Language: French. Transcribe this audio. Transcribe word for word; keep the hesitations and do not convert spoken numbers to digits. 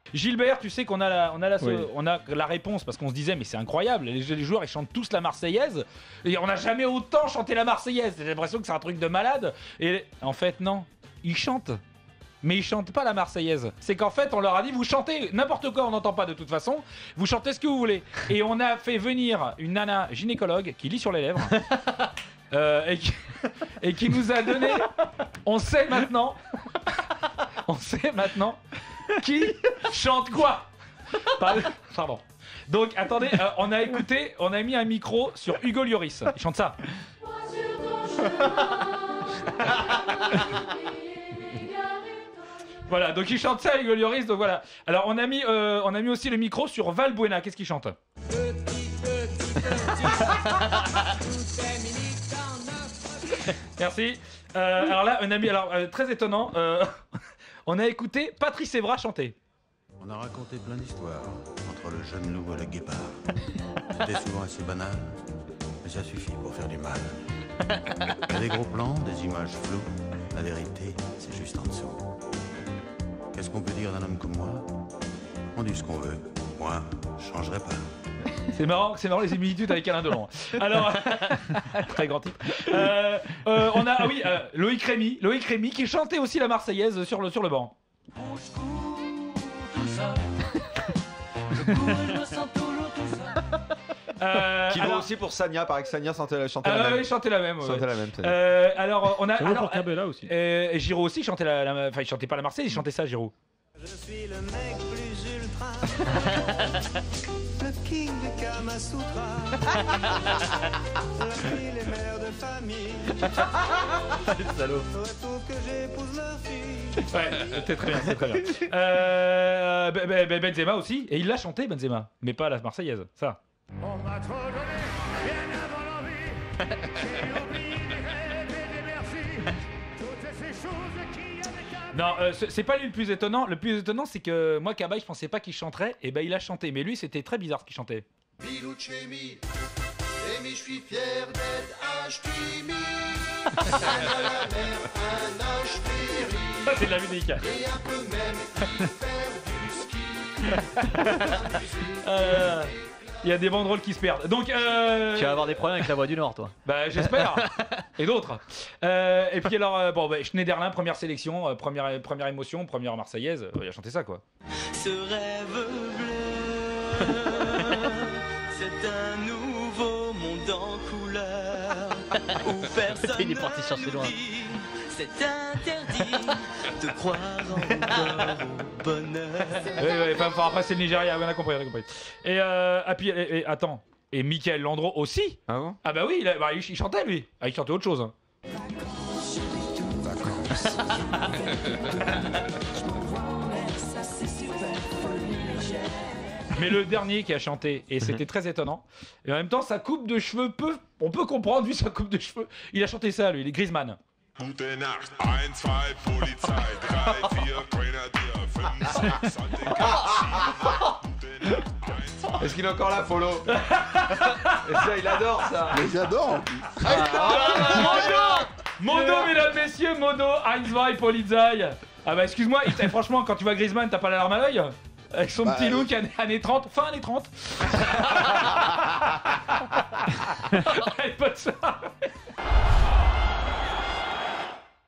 Gilbert, tu sais qu'on a la, on a la, Oui. on a la réponse parce qu'on se disait mais c'est incroyable, les, les joueurs ils chantent tous la Marseillaise et on n'a jamais autant chanté la Marseillaise. J'ai l'impression que c'est un truc de malade. Et en fait non, ils chantent. Mais ils chantent pas la Marseillaise. C'est qu'en fait, on leur a dit vous chantez n'importe quoi, on n'entend pas de toute façon. Vous chantez ce que vous voulez. Et on a fait venir une nana gynécologue qui lit sur les lèvres euh, et, qui, et qui nous a donné. On sait maintenant. On sait maintenant qui chante quoi. Pardon. Donc attendez, euh, on a écouté, on a mis un micro sur Hugo Lloris. Il chante ça. Voilà, donc il chante ça, Hugo Lloris, donc voilà. Alors on a mis, euh, on a mis aussi le micro sur Valbuena, qu'est-ce qu'il chante? Petit, petit, petit. Merci. Euh, alors là, un ami, alors euh, très étonnant, euh, on a écouté Patrice Evra chanter. On a raconté plein d'histoires entre le jeune loup et le guépard. C'était souvent assez banal, mais ça suffit pour faire du mal. Il y a des gros plans, des images floues. La vérité, c'est juste en dessous. Qu'est-ce qu'on peut dire d'un homme comme moi? On dit ce qu'on veut. Moi, je changerai pas. C'est marrant, c'est marrant les similitudes avec Alain Delon. Alors, très grand type. Euh, euh, on a, ah oui, euh, Loïc Rémy, Loïc Rémy qui chantait aussi la Marseillaise sur le sur le banc. Euh, Qui vaut alors, aussi pour Sania, paraît que Sania chantait, chantait euh, la même. oui, chantait la même. Ouais. Chantait la même. Sania. Euh, alors, on a. Ça vaut Alors, pour Cabella aussi. euh, et Giro aussi chantait la, la- enfin, il chantait pas la Marseillaise, il chantait ça, Giro. Je suis le mec plus ultra. Le king de Kamasutra. Je suis les mères de famille. Salaud. Faut que j'épouse leur fille. Ouais, c'était très bien, c'est très bien. Euh, ben- ben- ben- Benzema aussi, et il l'a chanté Benzema, mais pas la Marseillaise, ça. On m'a trop donné, bien avant l'envie. J'ai oublié les rêves et les merci. Toutes ces choses qui avaient Non, euh, c'est c'est pas lui le plus étonnant. Le plus étonnant, c'est que moi, Cabaye, je pensais pas qu'il chanterait, et ben il a chanté. Mais lui, c'était très bizarre ce qu'il chantait. Bilouchemi, Emi, je suis fier d'être H-Kimi. Un à la mer, un H-Péri. Ça, c'est de la musique. Et un peu même y faire du ski. Euh, Il y a des banderoles qui se perdent. Donc, euh, Tu vas avoir des problèmes avec la voix du Nord, toi. bah, j'espère. Et d'autres. Euh, et puis alors, euh, bon, bah, Schneiderlin, première sélection, euh, première, première émotion, première Marseillaise. Euh, il a chanté ça, quoi. Ce rêve bleu, c'est un nouveau monde en couleur où personne Il est parti chercher loin. nous dit c'est interdit de croire encore au bonheur. Ouais, ouais, enfin, enfin, après, c'est le Nigeria, on a compris, on a compris. Et, euh, ah, puis, et, et, attends. Et Michael Landreau aussi. Ah bon? Ah bah oui, il, a- bah, il, il chantait, lui. Ah, il chantait autre chose. Hein. Mais le dernier qui a chanté, et c'était très étonnant, et en même temps, sa coupe de cheveux, peut, on peut comprendre, lui, sa coupe de cheveux. Il a chanté ça, lui, il est Griezmann. Gute Nacht, ein, zwei, Polizei, drei, vier, Grenadier, fünf, sechs, Gute Nacht, ein, zwei. Est-ce qu'il est encore là, Polo? Et ça, il adore ça. Mais j'adore en plus. Modo Modo, mesdames, messieurs, Modo, Heinz zwei Polizei. Ah bah excuse-moi, il- eh, franchement, quand tu vois Griezmann, t'as pas la larme à l'œil? Avec son Bah, petit euh, look, années, années trente, fin années trente. Allez, bonne soirée.